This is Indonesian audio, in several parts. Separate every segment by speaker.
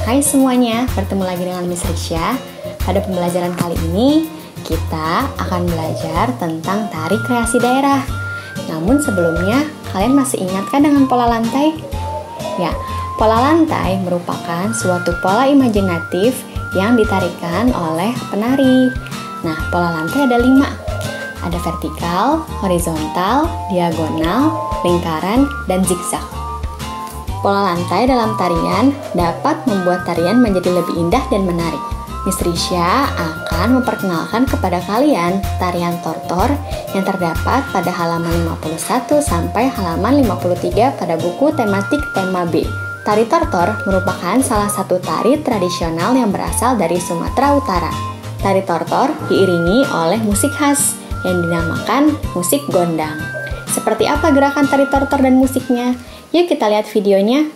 Speaker 1: Hai semuanya, bertemu lagi dengan Miss Risha. Pada pembelajaran kali ini, kita akan belajar tentang tari kreasi daerah. Namun sebelumnya, kalian masih ingatkah dengan pola lantai? Ya, pola lantai merupakan suatu pola imajinatif yang ditarikan oleh penari. Nah, pola lantai ada 5. Ada vertikal, horizontal, diagonal, lingkaran, dan zigzag. Pola lantai dalam tarian dapat membuat tarian menjadi lebih indah dan menarik. Miss Risha akan memperkenalkan kepada kalian tarian tortor yang terdapat pada halaman 51 sampai halaman 53 pada buku tematik tema B. Tari tortor merupakan salah satu tari tradisional yang berasal dari Sumatera Utara. Tari tortor diiringi oleh musik khas yang dinamakan musik gondang. Seperti apa gerakan tari tortor dan musiknya? Yuk kita lihat videonya.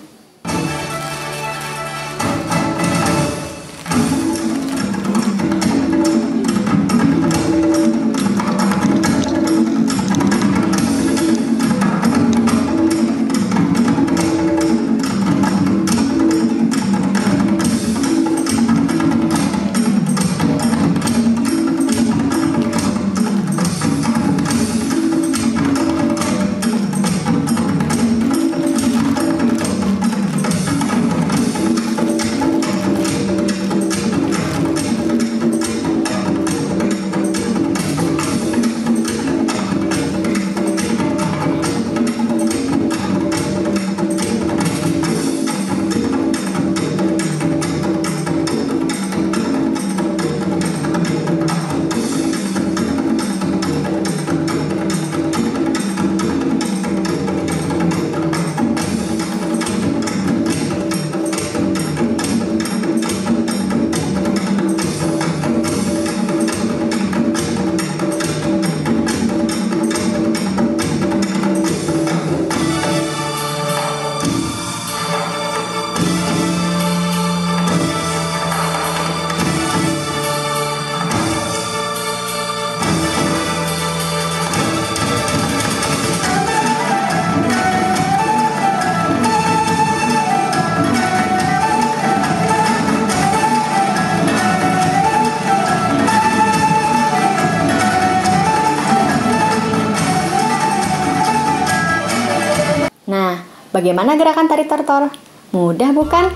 Speaker 1: Nah, bagaimana gerakan tari tortor? Mudah bukan?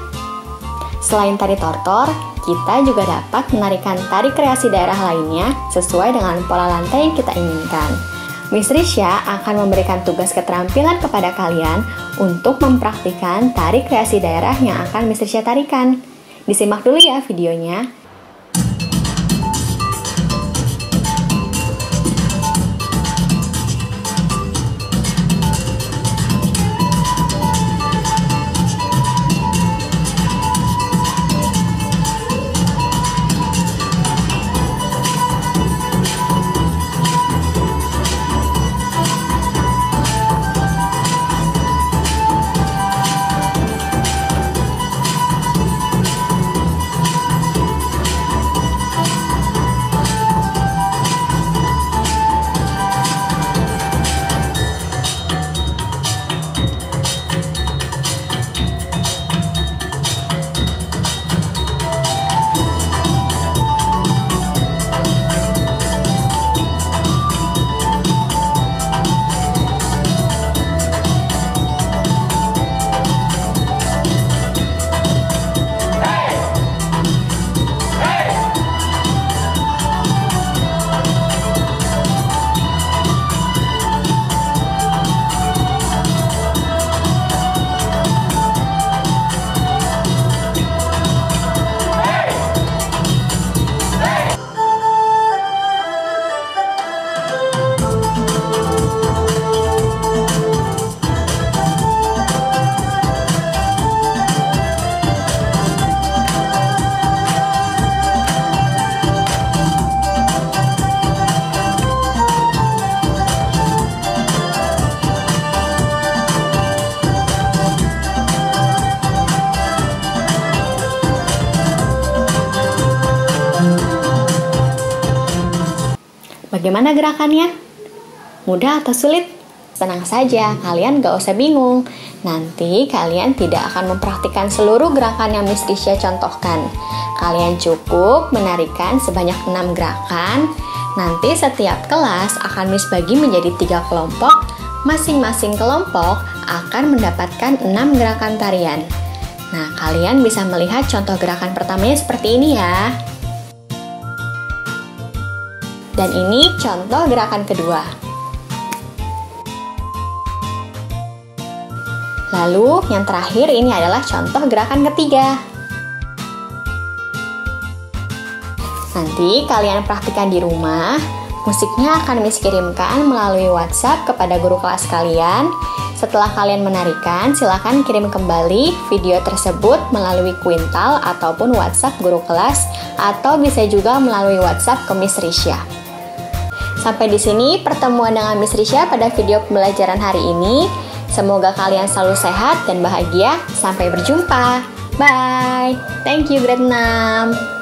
Speaker 1: Selain tari tortor, kita juga dapat menarikan tari kreasi daerah lainnya sesuai dengan pola lantai yang kita inginkan. Miss Risha akan memberikan tugas keterampilan kepada kalian untuk mempraktikkan tari kreasi daerah yang akan Miss Risha tarikan. Disimak dulu ya videonya. Bagaimana gerakannya? Mudah atau sulit? Tenang saja, kalian gak usah bingung. Nanti kalian tidak akan mempraktikkan seluruh gerakan yang Miss Risha contohkan. Kalian cukup menarikan sebanyak 6 gerakan. Nanti setiap kelas akan Miss bagi menjadi 3 kelompok. Masing-masing kelompok akan mendapatkan 6 gerakan tarian. Nah, kalian bisa melihat contoh gerakan pertamanya seperti ini ya. Dan ini contoh gerakan kedua. Lalu yang terakhir ini adalah contoh gerakan ketiga. Nanti kalian praktikkan di rumah. Musiknya akan Miss kirimkan melalui WhatsApp kepada guru kelas kalian. Setelah kalian menarikan, silakan kirim kembali video tersebut melalui Quintal ataupun WhatsApp guru kelas, atau bisa juga melalui WhatsApp ke Miss Risha. Sampai di sini pertemuan dengan Miss Risha pada video pembelajaran hari ini. Semoga kalian selalu sehat dan bahagia. Sampai berjumpa. Bye. Thank you grade 6.